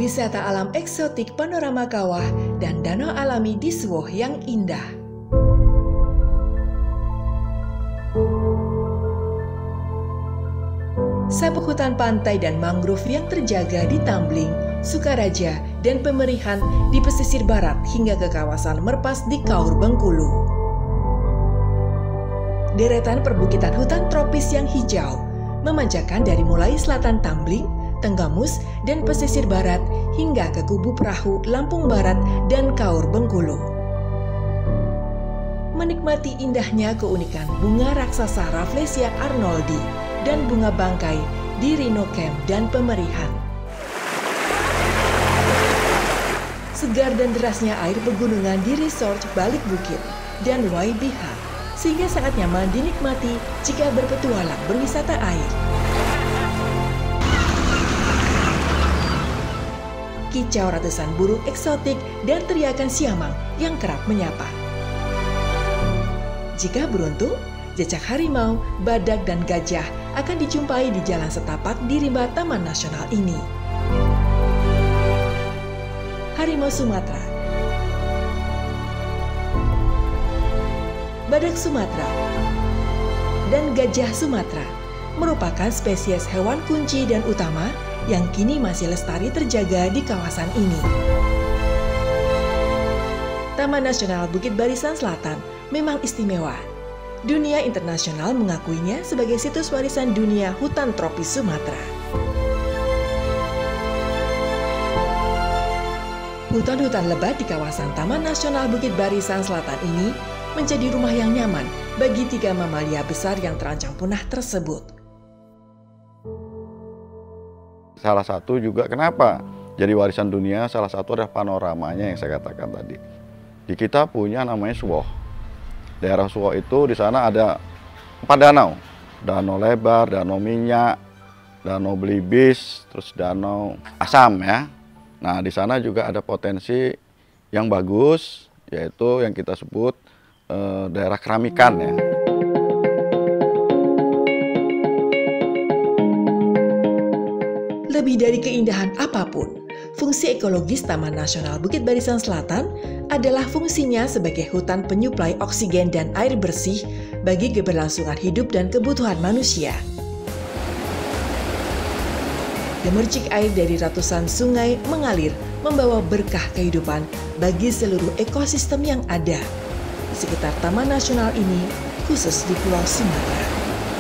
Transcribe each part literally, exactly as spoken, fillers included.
wisata alam eksotik panorama kawah dan danau alami di Suwoh yang indah. Sabuk hutan pantai dan mangrove yang terjaga di Tambling, Sukaraja, dan Pemerihan di pesisir barat hingga ke kawasan Merpas di Kaur Bengkulu. Deretan perbukitan hutan tropis yang hijau memanjakan dari mulai selatan Tambling, Tenggamus, dan pesisir barat hingga ke Kubu Perahu, Lampung Barat, dan Kaur Bengkulu. Menikmati indahnya keunikan bunga raksasa Rafflesia arnoldi dan bunga bangkai di Rhino Camp dan Pemerihan. Segar dan derasnya air pegunungan di resort Balik Bukit dan Y B H, sehingga sangat nyaman dinikmati jika berpetualang berwisata air. Kicau ratusan burung eksotik dan teriakan siamang yang kerap menyapa. Jika beruntung, jejak harimau, badak, dan gajah akan dijumpai di jalan setapak di rimba Taman Nasional ini. Harimau Sumatera, badak Sumatera, dan gajah Sumatera merupakan spesies hewan kunci dan utama yang kini masih lestari terjaga di kawasan ini. Taman Nasional Bukit Barisan Selatan memang istimewa. Dunia internasional mengakuinya sebagai situs warisan dunia hutan tropis Sumatera. Hutan-hutan lebat di kawasan Taman Nasional Bukit Barisan Selatan ini menjadi rumah yang nyaman bagi tiga mamalia besar yang terancam punah tersebut. Salah satu juga kenapa jadi warisan dunia, salah satu adalah panoramanya yang saya katakan tadi. Di kita punya namanya Suwoh. Daerah Suwoh itu di sana ada empat danau. Danau Lebar, Danau Minyak, Danau Belibis, terus Danau Asam ya. Nah, di sana juga ada potensi yang bagus, yaitu yang kita sebut eh, daerah keramikan ya. Lebih dari keindahan apapun, fungsi ekologis Taman Nasional Bukit Barisan Selatan adalah fungsinya sebagai hutan penyuplai oksigen dan air bersih bagi keberlangsungan hidup dan kebutuhan manusia. Gemercik air dari ratusan sungai mengalir membawa berkah kehidupan bagi seluruh ekosistem yang ada di sekitar Taman Nasional ini, khusus di Pulau Sumatera.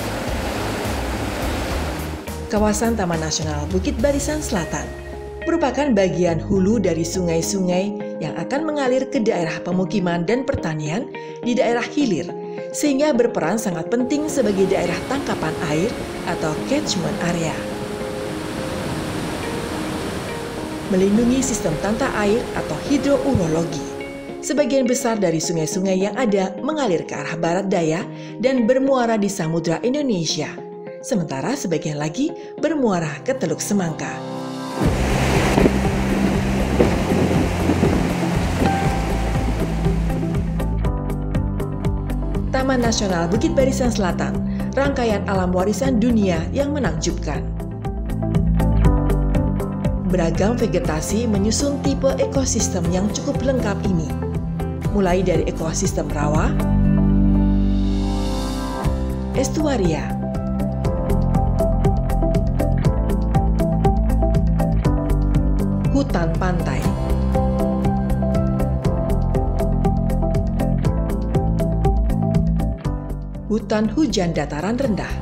Kawasan Taman Nasional Bukit Barisan Selatan merupakan bagian hulu dari sungai-sungai yang akan mengalir ke daerah pemukiman dan pertanian di daerah hilir, sehingga berperan sangat penting sebagai daerah tangkapan air atau catchment area. Melindungi sistem tata air atau hidrourologi. Sebagian besar dari sungai-sungai yang ada mengalir ke arah barat daya dan bermuara di Samudra Indonesia, sementara sebagian lagi bermuara ke Teluk Semangka. Taman Nasional Bukit Barisan Selatan, rangkaian alam warisan dunia yang menakjubkan. Beragam vegetasi menyusun tipe ekosistem yang cukup lengkap ini, mulai dari ekosistem rawa, estuaria, hutan pantai, hutan hujan dataran rendah,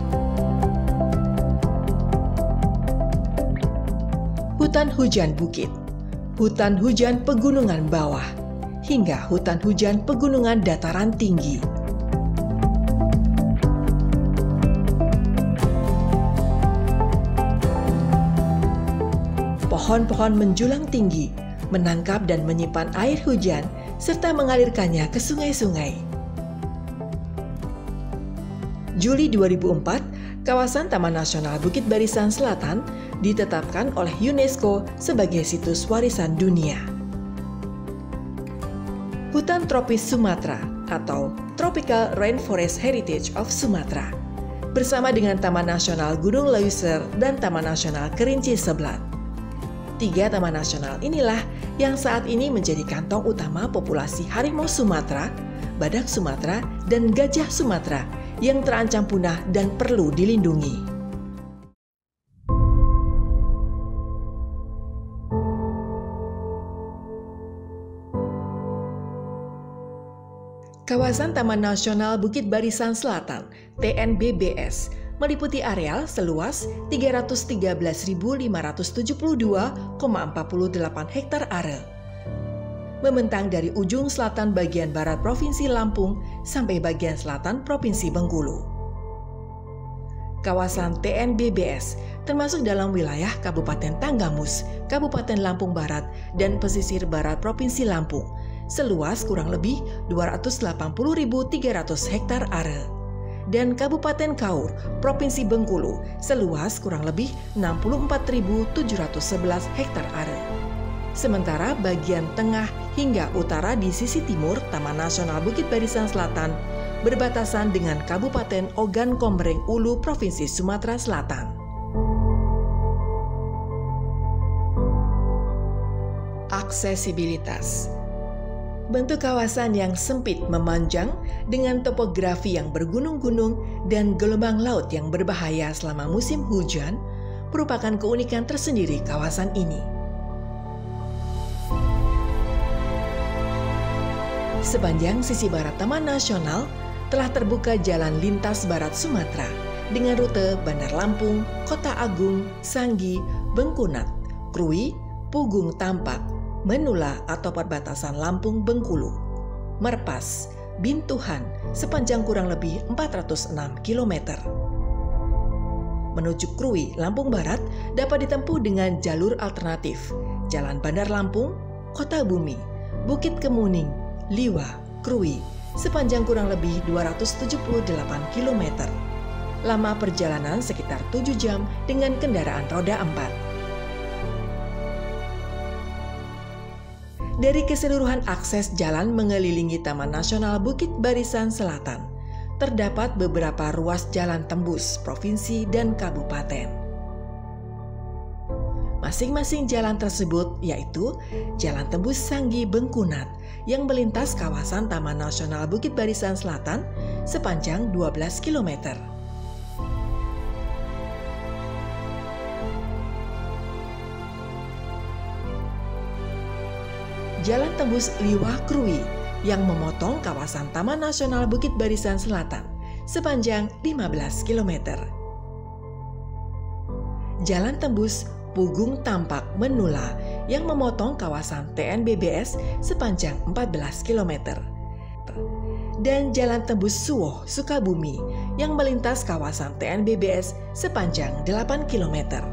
hutan hujan bukit, hutan hujan pegunungan bawah, hingga hutan hujan pegunungan dataran tinggi. Pohon-pohon menjulang tinggi, menangkap dan menyimpan air hujan, serta mengalirkannya ke sungai-sungai. Juli dua ribu empat, kawasan Taman Nasional Bukit Barisan Selatan ditetapkan oleh UNESCO sebagai situs warisan dunia. Hutan tropis Sumatera atau Tropical Rainforest Heritage of Sumatra bersama dengan Taman Nasional Gunung Leuser dan Taman Nasional Kerinci Seblat. Tiga taman nasional inilah yang saat ini menjadi kantong utama populasi harimau Sumatera, badak Sumatera, dan gajah Sumatera yang terancam punah dan perlu dilindungi. Kawasan Taman Nasional Bukit Barisan Selatan (T N B B S) meliputi areal seluas tiga ratus tiga belas ribu lima ratus tujuh puluh dua koma empat delapan hektar are. Membentang dari ujung selatan bagian barat Provinsi Lampung sampai bagian selatan Provinsi Bengkulu. Kawasan T N B B S termasuk dalam wilayah Kabupaten Tanggamus, Kabupaten Lampung Barat, dan pesisir barat Provinsi Lampung, seluas kurang lebih dua ratus delapan puluh ribu tiga ratus hektar are. Dan Kabupaten Kaur, Provinsi Bengkulu, seluas kurang lebih enam puluh empat ribu tujuh ratus sebelas hektar are. Sementara bagian tengah hingga utara di sisi timur Taman Nasional Bukit Barisan Selatan berbatasan dengan Kabupaten Ogan Komering Ulu, Provinsi Sumatera Selatan. Aksesibilitas. Bentuk kawasan yang sempit memanjang dengan topografi yang bergunung-gunung dan gelombang laut yang berbahaya selama musim hujan merupakan keunikan tersendiri kawasan ini. Sepanjang sisi barat Taman Nasional telah terbuka jalan lintas barat Sumatera dengan rute Bandar Lampung, Kota Agung, Sanggi, Bengkunat, Krui, Pugung Tampak, Menula atau perbatasan Lampung Bengkulu, Merpas, Bintuhan sepanjang kurang lebih empat ratus enam kilometer. Menuju Krui, Lampung Barat dapat ditempuh dengan jalur alternatif, Jalan Bandar Lampung, Kota Bumi, Bukit Kemuning, Liwa, Krui sepanjang kurang lebih dua ratus tujuh puluh delapan kilometer. Lama perjalanan sekitar tujuh jam dengan kendaraan roda empat. Dari keseluruhan akses jalan mengelilingi Taman Nasional Bukit Barisan Selatan, terdapat beberapa ruas jalan tembus provinsi dan kabupaten. Masing-masing jalan tersebut yaitu Jalan Tembus Sanggi Bengkunat yang melintas kawasan Taman Nasional Bukit Barisan Selatan sepanjang dua belas kilometer. Jalan Tembus Liwah Krui yang memotong kawasan Taman Nasional Bukit Barisan Selatan sepanjang lima belas kilometer. Jalan Tembus Pugung Tampak Menula yang memotong kawasan T N B B S sepanjang empat belas kilometer. Dan Jalan Tembus Suwoh Sukabumi yang melintas kawasan T N B B S sepanjang delapan kilometer.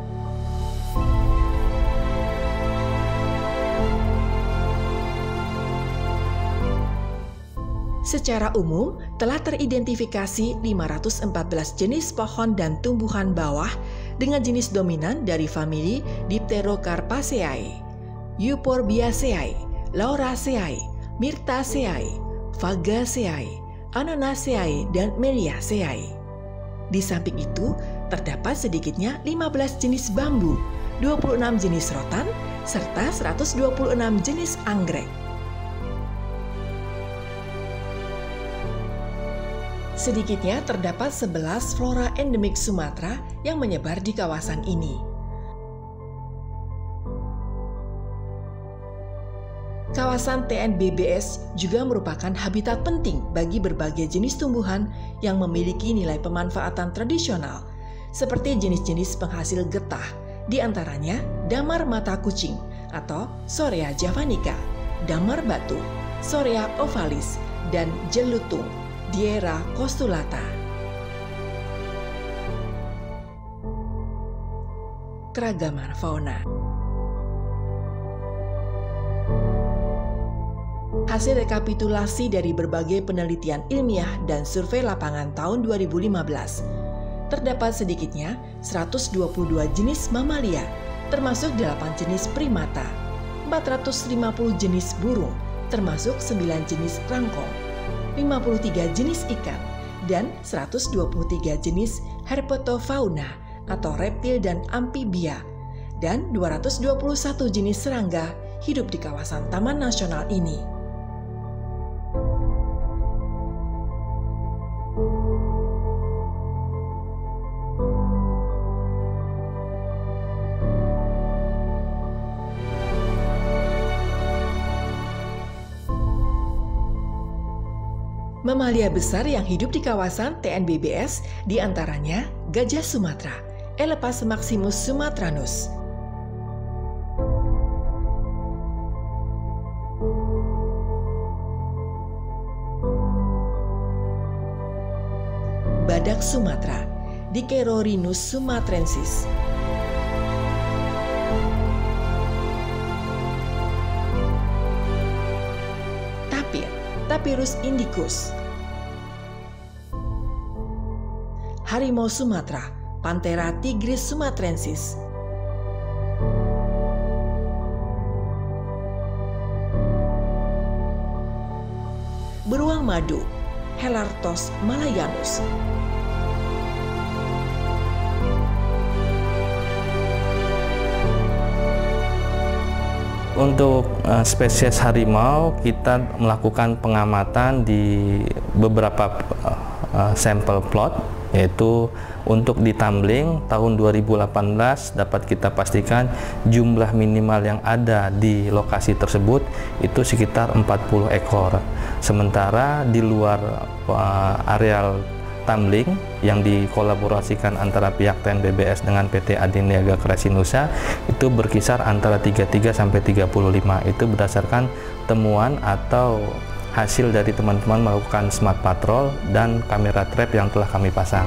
Secara umum, telah teridentifikasi lima ratus empat belas jenis pohon dan tumbuhan bawah dengan jenis dominan dari famili Dipterocarpaceae, Euphorbiaceae, Lauraceae, Myrtaceae, Fagaceae, Annonaceae, dan Meliaceae. Di samping itu, terdapat sedikitnya lima belas jenis bambu, dua puluh enam jenis rotan, serta seratus dua puluh enam jenis anggrek. Sedikitnya terdapat sebelas flora endemik Sumatera yang menyebar di kawasan ini. Kawasan T N B B S juga merupakan habitat penting bagi berbagai jenis tumbuhan yang memiliki nilai pemanfaatan tradisional, seperti jenis-jenis penghasil getah, di antaranya damar mata kucing atau Sorea javanica, damar batu, Sorea ovalis, dan jelutung, Diera costulata. Keragaman fauna. Hasil rekapitulasi dari berbagai penelitian ilmiah dan survei lapangan tahun dua ribu lima belas, terdapat sedikitnya seratus dua puluh dua jenis mamalia, termasuk delapan jenis primata, empat ratus lima puluh jenis burung, termasuk sembilan jenis rangkong, lima puluh tiga jenis ikan, dan seratus dua puluh tiga jenis herpetofauna atau reptil dan amfibia, dan dua ratus dua puluh satu jenis serangga hidup di kawasan Taman Nasional ini. Mamalia besar yang hidup di kawasan T N B B S diantaranya gajah Sumatera, Elepas maximus sumatranus, badak Sumatera, Dicerorhinus sumatrensis, tapir, Tapirus indicus, harimau Sumatera, Panthera tigris sumatrensis, beruang madu, Helartos malayanus, untuk uh, spesies harimau, kita melakukan pengamatan di beberapa uh, uh, sampel plot, yaitu untuk di Tambling tahun dua ribu delapan belas dapat kita pastikan jumlah minimal yang ada di lokasi tersebut itu sekitar empat puluh ekor. Sementara di luar uh, areal Tambling yang dikolaborasikan antara pihak T N B B S dengan P T Adiniaga Kresinusa itu berkisar antara tiga puluh tiga sampai tiga puluh lima. Itu berdasarkan temuan atau hasil dari teman-teman melakukan smart patrol dan kamera trap yang telah kami pasang.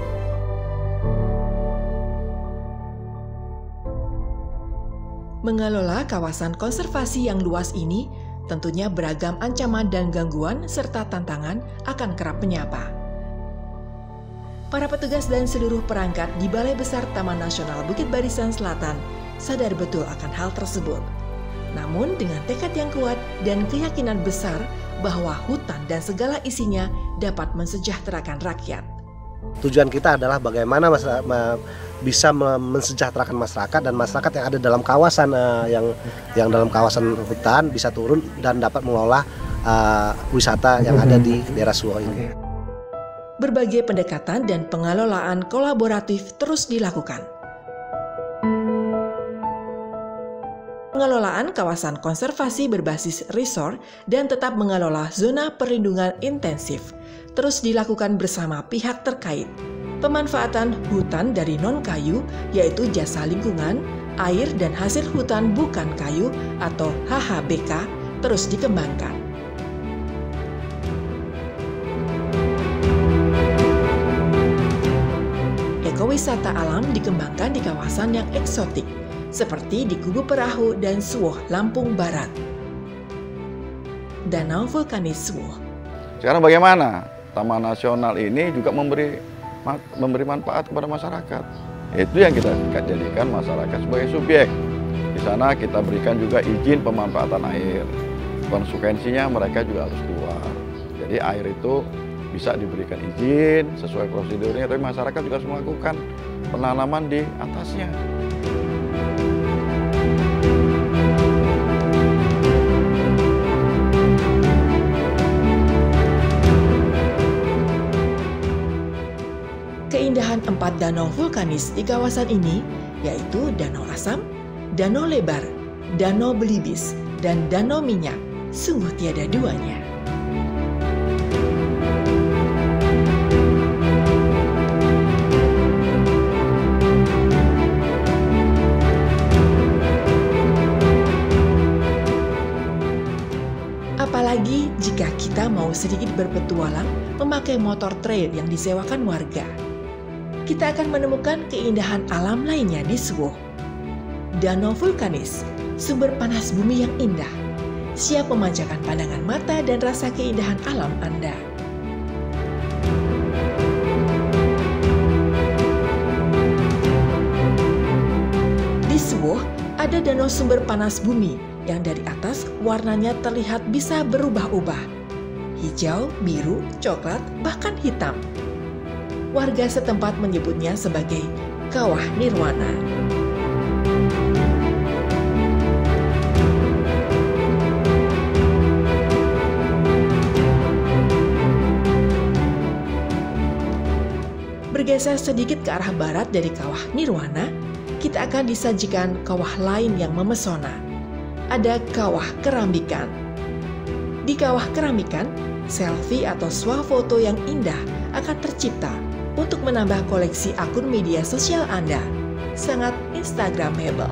Mengelola kawasan konservasi yang luas ini tentunya beragam ancaman dan gangguan serta tantangan akan kerap menyapa. Para petugas dan seluruh perangkat di Balai Besar Taman Nasional Bukit Barisan Selatan sadar betul akan hal tersebut. Namun dengan tekad yang kuat dan keyakinan besar bahwa hutan dan segala isinya dapat mensejahterakan rakyat. Tujuan kita adalah bagaimana bisa mensejahterakan masyarakat dan masyarakat yang ada dalam kawasan uh, yang yang dalam kawasan hutan bisa turun dan dapat mengelola uh, wisata yang ada di daerah Suwo ini. Berbagai pendekatan dan pengelolaan kolaboratif terus dilakukan. Pengelolaan kawasan konservasi berbasis resort dan tetap mengelola zona perlindungan intensif terus dilakukan bersama pihak terkait. Pemanfaatan hutan dari non-kayu yaitu jasa lingkungan, air dan hasil hutan bukan kayu atau H H B K terus dikembangkan. Ekowisata alam dikembangkan di kawasan yang eksotik, seperti di Kubu Perahu dan Suwoh, Lampung Barat. Danau Vulkanis Suwoh. Sekarang bagaimana? Taman Nasional ini juga memberi memberi manfaat kepada masyarakat. Itu yang kita jadikan masyarakat sebagai subjek. Di sana kita berikan juga izin pemanfaatan air. Konsekuensinya mereka juga harus keluar. Jadi air itu bisa diberikan izin sesuai prosedurnya, tapi masyarakat juga harus melakukan penanaman di atasnya. Keindahan empat danau vulkanis di kawasan ini yaitu Danau Asam, Danau Lebar, Danau Belibis, dan Danau Minyak sungguh tiada duanya. Apalagi jika kita mau sedikit berpetualang memakai motor trail yang disewakan warga. Kita akan menemukan keindahan alam lainnya di Suwoh. Danau vulkanis, sumber panas bumi yang indah, siap memanjakan pandangan mata dan rasa keindahan alam Anda. Di Suwoh ada danau sumber panas bumi yang dari atas warnanya terlihat bisa berubah-ubah. Hijau, biru, coklat, bahkan hitam. Warga setempat menyebutnya sebagai Kawah Nirwana. Bergeser sedikit ke arah barat dari Kawah Nirwana, kita akan disajikan kawah lain yang memesona. Ada Kawah Kerambikan. Di Kawah Kerambikan, selfie atau swafoto yang indah akan tercipta untuk menambah koleksi akun media sosial Anda. Sangat Instagramable.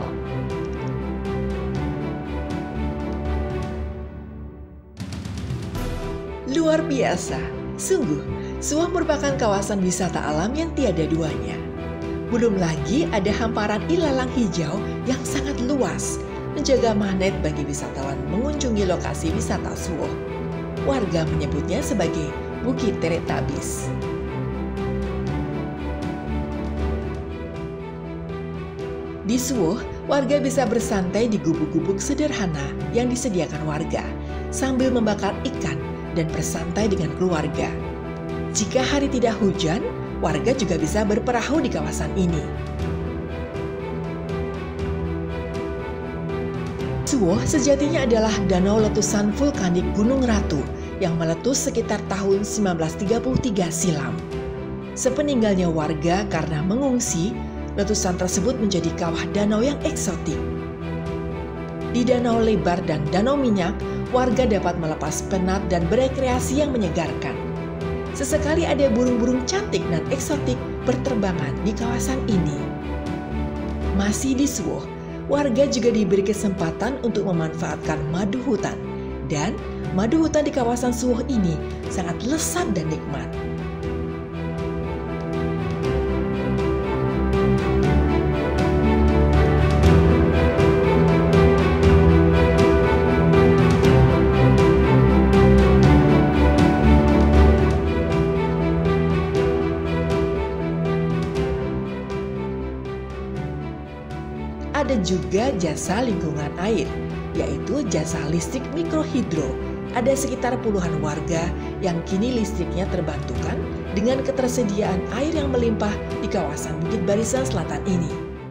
Luar biasa, sungguh, Suwoh merupakan kawasan wisata alam yang tiada duanya. Belum lagi ada hamparan ilalang hijau yang sangat luas, menjaga magnet bagi wisatawan mengunjungi lokasi wisata Suwoh. Warga menyebutnya sebagai Bukit Teretabis. Di Suwoh, warga bisa bersantai di gubuk-gubuk sederhana yang disediakan warga, sambil membakar ikan dan bersantai dengan keluarga. Jika hari tidak hujan, warga juga bisa berperahu di kawasan ini. Suwoh sejatinya adalah danau letusan vulkanik Gunung Ratu yang meletus sekitar tahun seribu sembilan ratus tiga puluh tiga silam. Sepeninggalnya warga karena mengungsi, letusan tersebut menjadi kawah danau yang eksotik. Di Danau Lebar dan Danau Minyak, warga dapat melepas penat dan berekreasi yang menyegarkan. Sesekali ada burung-burung cantik dan eksotik berterbangan di kawasan ini. Masih di Suwoh, warga juga diberi kesempatan untuk memanfaatkan madu hutan. Dan madu hutan di kawasan Suwoh ini sangat lezat dan nikmat. Ada juga jasa lingkungan air, yaitu jasa listrik mikrohidro. Ada sekitar puluhan warga yang kini listriknya terbantukan dengan ketersediaan air yang melimpah di kawasan Bukit Barisan Selatan ini.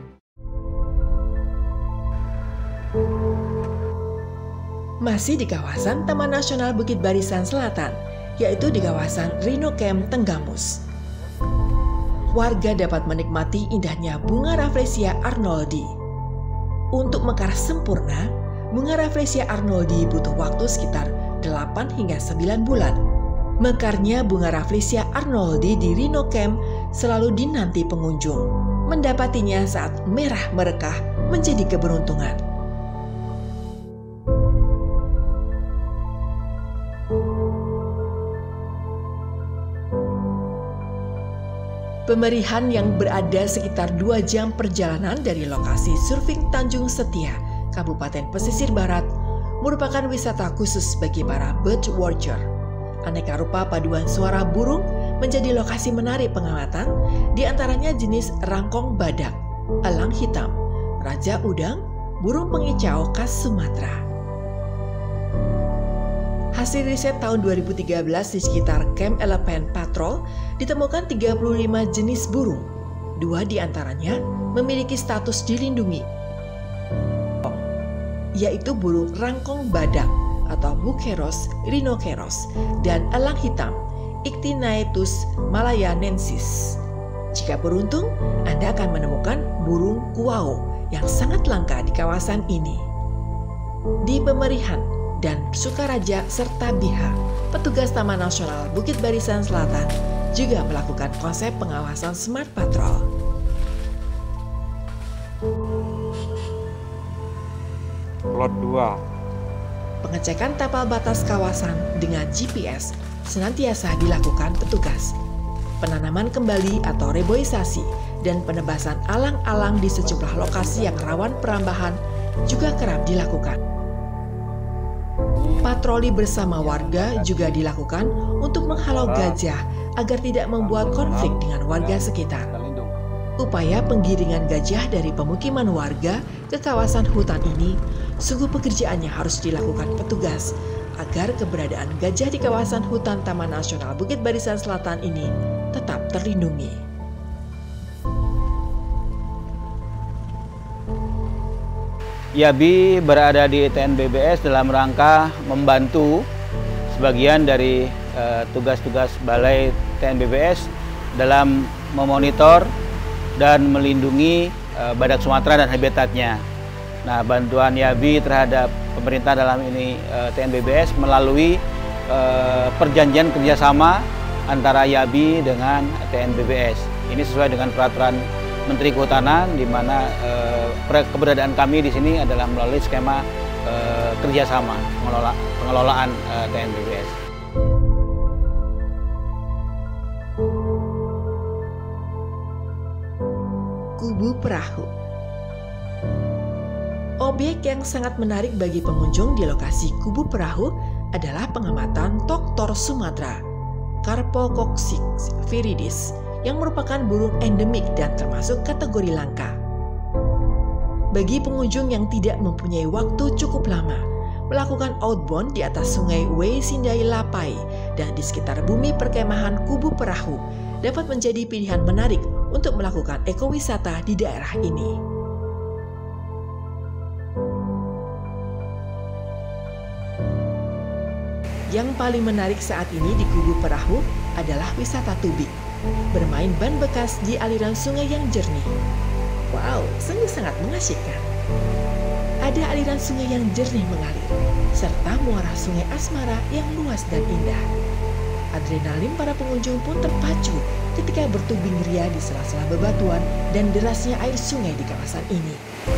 Masih di kawasan Taman Nasional Bukit Barisan Selatan, yaitu di kawasan Rhino Camp Tenggamus. Warga dapat menikmati indahnya bunga Rafflesia arnoldi. Untuk mekar sempurna, bunga Rafflesia arnoldi butuh waktu sekitar delapan hingga sembilan bulan. Mekarnya bunga Rafflesia arnoldi di Rhino Camp selalu dinanti pengunjung. Mendapatinya saat merah merekah menjadi keberuntungan. Pemerihan yang berada sekitar dua jam perjalanan dari lokasi surfing Tanjung Setia, Kabupaten Pesisir Barat, merupakan wisata khusus bagi para bird watcher. Aneka rupa paduan suara burung menjadi lokasi menarik pengamatan, di antaranya jenis rangkong badak, elang hitam, raja udang, burung pengicau khas Sumatera. Hasil riset tahun dua ribu tiga belas di sekitar Camp Elephant Patrol ditemukan tiga puluh lima jenis burung. Dua di antaranya memiliki status dilindungi, yaitu burung rangkong badak atau Buceros rhinoceros dan elang hitam Ictinaetus malayanensis. Jika beruntung, Anda akan menemukan burung kuau yang sangat langka di kawasan ini. Di Pemerihan dan Sukaraja serta Biha, petugas Taman Nasional Bukit Barisan Selatan juga melakukan konsep pengawasan Smart Patrol. Plot dua. Pengecekan tapal batas kawasan dengan G P S senantiasa dilakukan petugas. Penanaman kembali atau reboisasi dan penebasan alang-alang di sejumlah lokasi yang rawan perambahan juga kerap dilakukan. Patroli bersama warga juga dilakukan untuk menghalau gajah agar tidak membuat konflik dengan warga sekitar. Upaya penggiringan gajah dari pemukiman warga ke kawasan hutan ini sungguh pekerjaannya harus dilakukan petugas agar keberadaan gajah di kawasan hutan Taman Nasional Bukit Barisan Selatan ini tetap terlindungi. Yabi berada di T N B B S dalam rangka membantu sebagian dari tugas-tugas uh, Balai T N B B S dalam memonitor dan melindungi uh, badak Sumatera dan habitatnya. Nah, bantuan YABI terhadap pemerintah dalam ini uh, T N B B S melalui uh, perjanjian kerjasama antara YABI dengan T N B B S. Ini sesuai dengan peraturan Menteri Kehutanan, di mana uh, keberadaan kami di sini adalah melalui skema uh, kerjasama pengelola, pengelolaan uh, T N B B S. Kubu Perahu. Objek yang sangat menarik bagi pengunjung di lokasi Kubu Perahu adalah pengamatan toktor Sumatera, Carpococcix viridis, yang merupakan burung endemik dan termasuk kategori langka. Bagi pengunjung yang tidak mempunyai waktu cukup lama, melakukan outbound di atas sungai Wei Sindai Lapai dan di sekitar bumi perkemahan Kubu Perahu dapat menjadi pilihan menarik untuk melakukan ekowisata di daerah ini. Yang paling menarik saat ini di Kubu Perahu adalah wisata tubing, bermain ban bekas di aliran sungai yang jernih. Wow, sungguh sangat mengasyikkan. Ada aliran sungai yang jernih mengalir, serta muara sungai Asmara yang luas dan indah. Adrenalin para pengunjung pun terpacu ketika bertubing ria di sela-sela bebatuan dan derasnya air sungai di kawasan ini.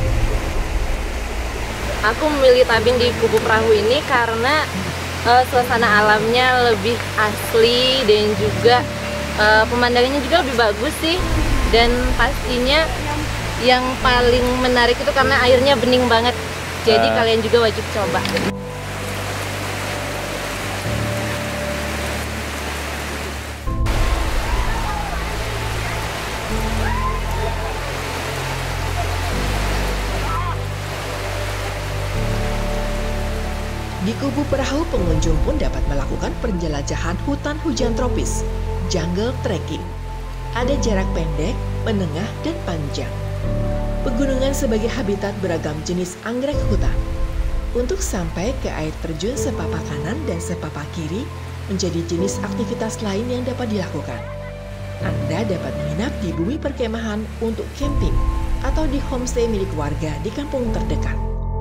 Aku memilih tabing di Kubu Perahu ini karena uh, suasana alamnya lebih asli dan juga uh, pemandangannya juga lebih bagus sih. Dan pastinya yang paling menarik itu karena airnya bening banget. Jadi uh. kalian juga wajib coba. Di Kubu Perahu, pengunjung pun dapat melakukan penjelajahan hutan hujan tropis, jungle trekking. Ada jarak pendek, menengah, dan panjang. Pegunungan sebagai habitat beragam jenis anggrek hutan. Untuk sampai ke air terjun sepapak kanan dan sepapak kiri menjadi jenis aktivitas lain yang dapat dilakukan. Anda dapat menginap di bumi perkemahan untuk camping atau di homestay milik warga di kampung terdekat.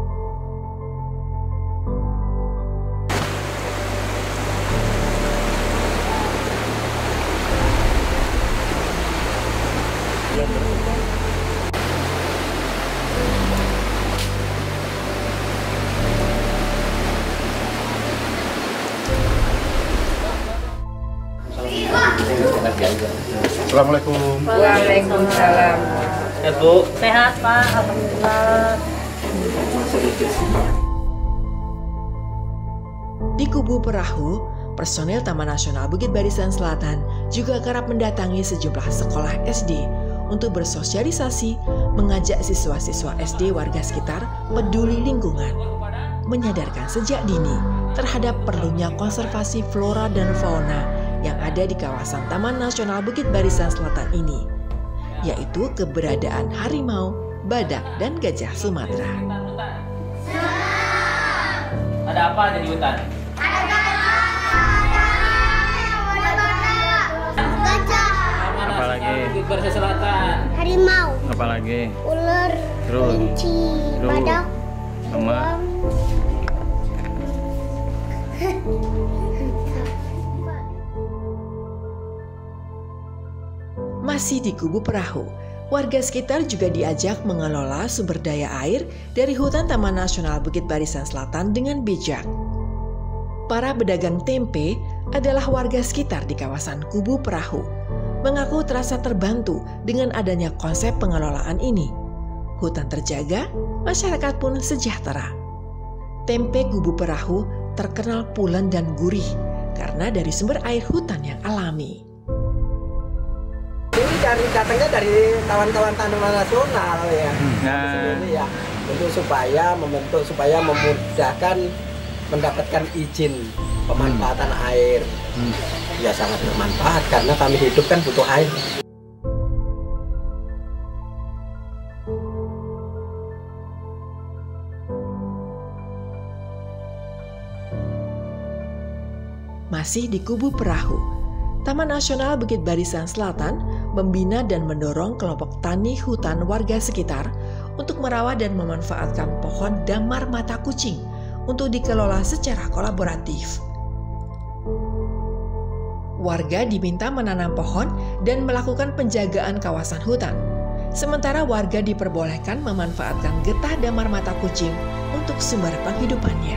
Assalamualaikum. Waalaikumsalam. Sehat, Bu? Sehat, Pak. Alhamdulillah. Di Kubu Perahu, personel Taman Nasional Bukit Barisan Selatan juga kerap mendatangi sejumlah sekolah S D untuk bersosialisasi, mengajak siswa-siswa S D warga sekitar peduli lingkungan, menyadarkan sejak dini terhadap perlunya konservasi flora dan fauna yang ada di kawasan Taman Nasional Bukit Barisan Selatan ini, yaitu keberadaan harimau, badak, dan gajah Sumatera. Ada apa aja di hutan? Ada gajah, ada gajah, Apa lagi? Bukit Barisan Selatan. harimau, Apa lagi? ular, Terus? kelinci, Terus? badak, Sama? Masih di Kubu Perahu, warga sekitar juga diajak mengelola sumber daya air dari hutan Taman Nasional Bukit Barisan Selatan dengan bijak. Para pedagang tempe adalah warga sekitar di kawasan Kubu Perahu, mengaku terasa terbantu dengan adanya konsep pengelolaan ini. Hutan terjaga, masyarakat pun sejahtera. Tempe Kubu Perahu terkenal pulen dan gurih karena dari sumber air hutan yang alami. Ini dari datangnya dari kawan-kawan Taman Nasional ya, Nah. ini ya, untuk supaya membentuk supaya memudahkan mendapatkan izin pemanfaatan air. Hmm. Ya sangat bermanfaat karena kami hidup kan butuh air. Masih di Kubu Perahu, Taman Nasional Bukit Barisan Selatan membina dan mendorong kelompok tani hutan warga sekitar untuk merawat dan memanfaatkan pohon damar mata kucing untuk dikelola secara kolaboratif. Warga diminta menanam pohon dan melakukan penjagaan kawasan hutan, sementara warga diperbolehkan memanfaatkan getah damar mata kucing untuk sumber penghidupannya.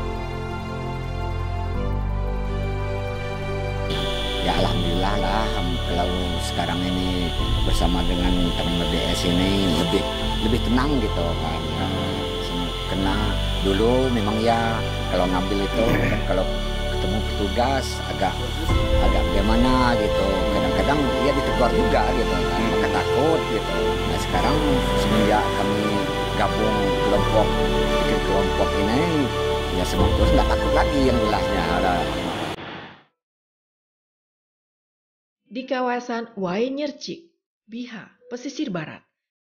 Ya alhamdulillah lah, kalau sekarang ini bersama dengan teman-teman B D S ini lebih lebih tenang gitu kan. Karena dulu memang ya kalau ngambil itu kalau ketemu petugas agak agak bagaimana gitu, kadang-kadang ya ditegur juga gitu kan, maka takut gitu. Nah sekarang semenjak kami gabung kelompok bikin kelompok ini ya semoga nggak takut lagi yang jelasnya. Di kawasan Wainircik, Biha, pesisir barat,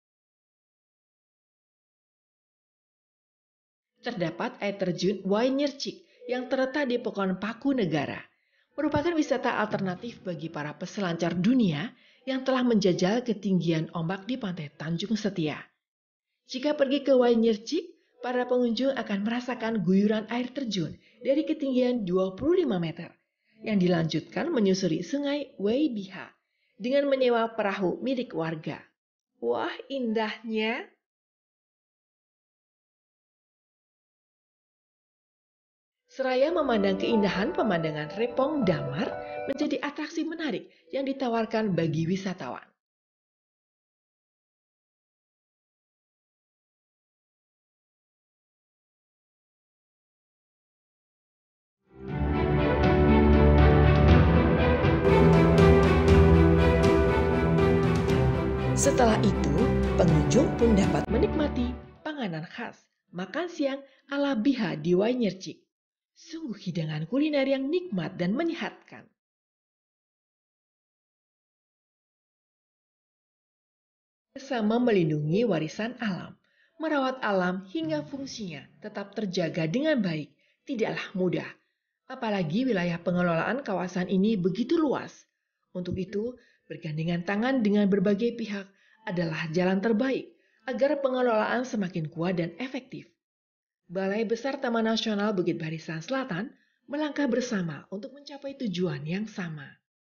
terdapat air terjun Wainircik yang terletak di Pekon Paku Negara, merupakan wisata alternatif bagi para peselancar dunia yang telah menjajal ketinggian ombak di pantai Tanjung Setia. Jika pergi ke Wainircik, para pengunjung akan merasakan guyuran air terjun dari ketinggian dua puluh lima meter, yang dilanjutkan menyusuri sungai Wai Biha dengan menyewa perahu milik warga. Wah, indahnya! Seraya memandang keindahan pemandangan Repong Damar menjadi atraksi menarik yang ditawarkan bagi wisatawan. Setelah itu, pengunjung pun dapat menikmati panganan khas makan siang ala Biha di Wainircik. Sungguh hidangan kuliner yang nikmat dan menyehatkan. Bersama melindungi warisan alam, merawat alam hingga fungsinya tetap terjaga dengan baik tidaklah mudah. Apalagi wilayah pengelolaan kawasan ini begitu luas. Untuk itu, bergandengan tangan dengan berbagai pihak adalah jalan terbaik agar pengelolaan semakin kuat dan efektif. Balai Besar Taman Nasional Bukit Barisan Selatan melangkah bersama untuk mencapai tujuan yang sama.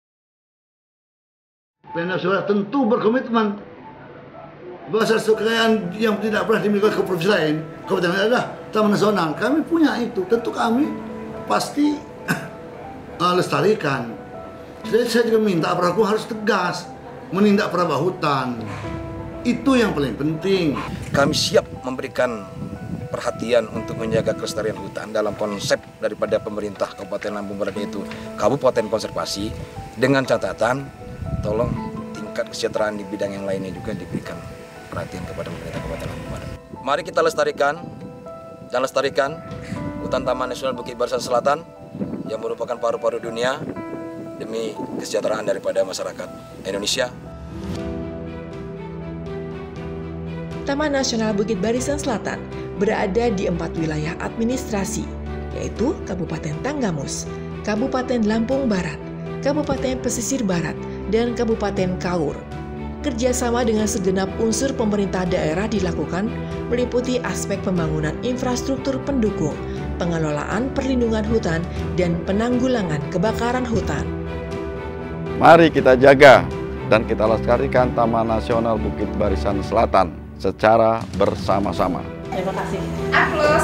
Pemda Sulawesi tentu berkomitmen bahwa kekayaan yang tidak pernah dimiliki ke provinsi lain, kabupaten lain adalah Taman Nasional. Kami punya itu, tentu kami pasti uh, lestarikan. Jadi saya juga minta aparat hukum harus tegas menindak perabah hutan. Itu yang paling penting. Kami siap memberikan perhatian untuk menjaga kelestarian hutan dalam konsep daripada pemerintah Kabupaten Lampung Barat itu Kabupaten Konservasi, dengan catatan tolong tingkat kesejahteraan di bidang yang lainnya juga diberikan perhatian kepada pemerintah Kabupaten Lampung Barat. Mari kita lestarikan dan lestarikan hutan Taman Nasional Bukit Barisan Selatan yang merupakan paru-paru dunia demi kesejahteraan daripada masyarakat Indonesia. Taman Nasional Bukit Barisan Selatan berada di empat wilayah administrasi, yaitu Kabupaten Tanggamus, Kabupaten Lampung Barat, Kabupaten Pesisir Barat, dan Kabupaten Kaur. Kerjasama dengan segenap unsur pemerintah daerah dilakukan meliputi aspek pembangunan infrastruktur pendukung, pengelolaan perlindungan hutan, dan penanggulangan kebakaran hutan. Mari kita jaga dan kita lestarikan Taman Nasional Bukit Barisan Selatan secara bersama-sama. Terima kasih. Aplaus.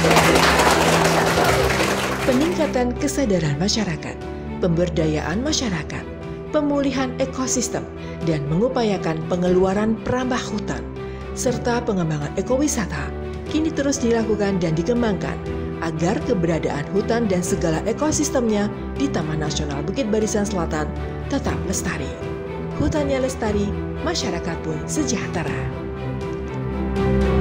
Peningkatan kesadaran masyarakat, pemberdayaan masyarakat, pemulihan ekosistem, dan mengupayakan pengeluaran perambah hutan, serta pengembangan ekowisata kini terus dilakukan dan dikembangkan agar keberadaan hutan dan segala ekosistemnya di Taman Nasional Bukit Barisan Selatan tetap lestari. Hutannya lestari, masyarakat pun sejahtera.